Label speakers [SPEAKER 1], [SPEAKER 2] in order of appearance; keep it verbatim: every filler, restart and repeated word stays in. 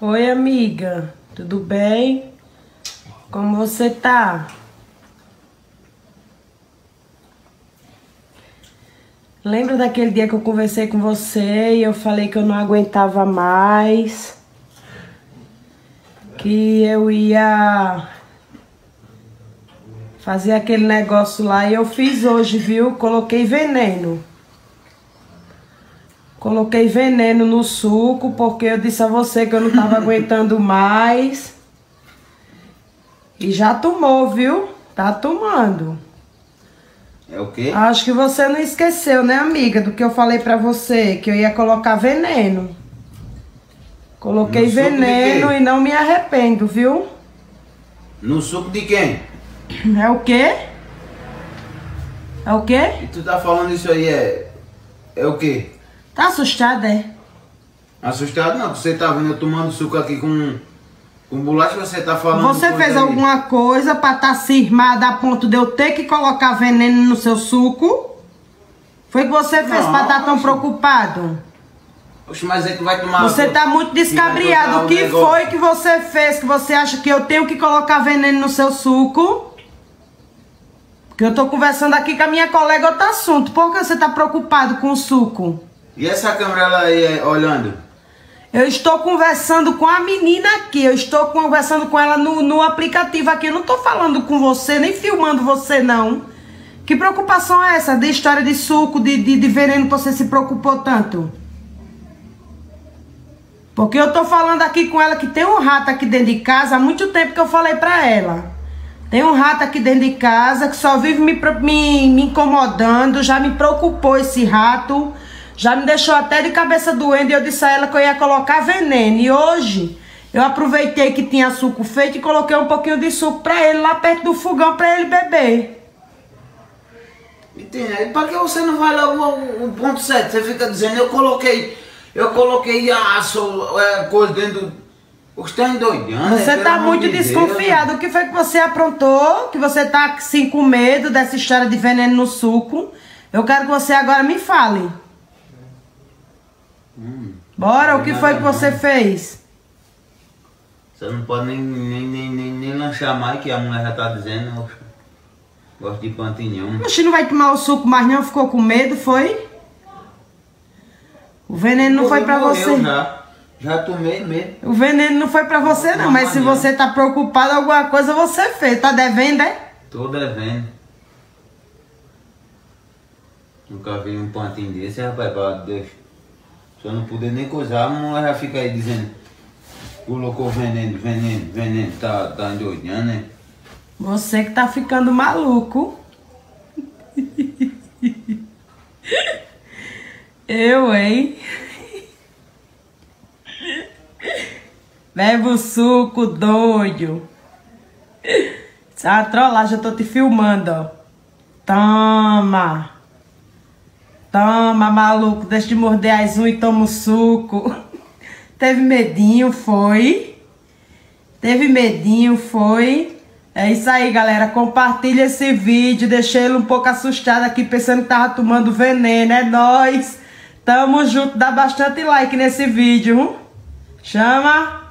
[SPEAKER 1] Oi, amiga. Tudo bem? Como você tá? Lembra daquele dia que eu conversei com você e eu falei que eu não aguentava mais? Que eu ia fazer aquele negócio lá e eu fiz hoje, viu? Coloquei veneno. Coloquei veneno no suco porque eu disse a você que eu não tava aguentando mais. E já tomou, viu? Tá tomando.
[SPEAKER 2] É o quê?
[SPEAKER 1] Acho que você não esqueceu, né, amiga, do que eu falei pra você, que eu ia colocar veneno. Coloquei
[SPEAKER 2] No suco de
[SPEAKER 1] veneno
[SPEAKER 2] quê?
[SPEAKER 1] e não me arrependo, viu?
[SPEAKER 2] No suco de quem?
[SPEAKER 1] É o quê? É o quê?
[SPEAKER 2] E tu tá falando isso aí é... É o quê?
[SPEAKER 1] Tá assustada, é?
[SPEAKER 2] Assustado não, você tá vendo eu tomando suco aqui com... Com bolacha, você tá falando...
[SPEAKER 1] Você
[SPEAKER 2] coisa
[SPEAKER 1] fez
[SPEAKER 2] aí.
[SPEAKER 1] alguma coisa pra estar cismada a ponto de eu ter que colocar veneno no seu suco? Foi que você fez
[SPEAKER 2] Não,
[SPEAKER 1] pra estar tão
[SPEAKER 2] oxe.
[SPEAKER 1] preocupado?
[SPEAKER 2] Oxe, mas é que vai tomar...
[SPEAKER 1] Você tá muito descabriado. O que foi que você fez que você acha que eu tenho que colocar veneno no seu suco? Porque eu tô conversando aqui com a minha colega outro assunto. Por que você tá preocupado com o suco?
[SPEAKER 2] E essa câmera lá aí, é, olhando?
[SPEAKER 1] Eu estou conversando com a menina aqui. Eu estou conversando com ela no, no aplicativo aqui. Eu não tô falando com você, nem filmando você, não. Que preocupação é essa de história de suco, de, de, de veneno que você se preocupou tanto? Porque eu tô falando aqui com ela que tem um rato aqui dentro de casa. Há muito tempo que eu falei pra ela. Tem um rato aqui dentro de casa que só vive me, me, me incomodando. Já me preocupou esse rato. Já me deixou até de cabeça doendo e eu disse a ela que eu ia colocar veneno. E hoje eu aproveitei que tinha suco feito e coloquei um pouquinho de suco pra ele lá perto do fogão pra ele beber.
[SPEAKER 2] Entende? Pra que você não vai logo ao, ao ponto certo? Você fica dizendo, eu coloquei... Eu coloquei a so, é, coisa dentro do... Você tá endoidando.
[SPEAKER 1] Você
[SPEAKER 2] é,
[SPEAKER 1] tá
[SPEAKER 2] pelo
[SPEAKER 1] muito
[SPEAKER 2] amor de
[SPEAKER 1] desconfiado.
[SPEAKER 2] Deus.
[SPEAKER 1] O que foi que você aprontou? Que você tá assim com medo dessa história de veneno no suco? Eu quero que você agora me fale.
[SPEAKER 2] Hum,
[SPEAKER 1] Bora,
[SPEAKER 2] não
[SPEAKER 1] o que
[SPEAKER 2] nada
[SPEAKER 1] foi que você
[SPEAKER 2] não.
[SPEAKER 1] fez?
[SPEAKER 2] Você não pode nem, nem, nem, nem, nem lanchar mais, que a mulher já tá dizendo. Eu gosto de pantinhão.
[SPEAKER 1] Oxe, não vai tomar o suco mais não? Ficou com medo, foi? O veneno não foi pra você.
[SPEAKER 2] Já, já tomei mesmo.
[SPEAKER 1] O veneno não foi pra você não, mas se você tá preocupado, alguma coisa você fez. Tá devendo, é?
[SPEAKER 2] Tô devendo. Nunca vi um pantinho desse, rapaz, pra Deus. Se eu não puder nem coisar, a mulher já fica aí dizendo... Colocou veneno, veneno, veneno, tá, tá endoidando, né?
[SPEAKER 1] Você que tá ficando maluco. Eu, hein? Bebe o suco, doido. Isso é uma trollagem, eu tô te filmando, ó. Toma. Toma, maluco, deixa de morder as unhas e toma o suco. Teve medinho, foi? Teve medinho, foi? É isso aí, galera. Compartilha esse vídeo. Deixei ele um pouco assustado aqui, pensando que tava tomando veneno. É nóis. Tamo junto. Dá bastante like nesse vídeo. Chama.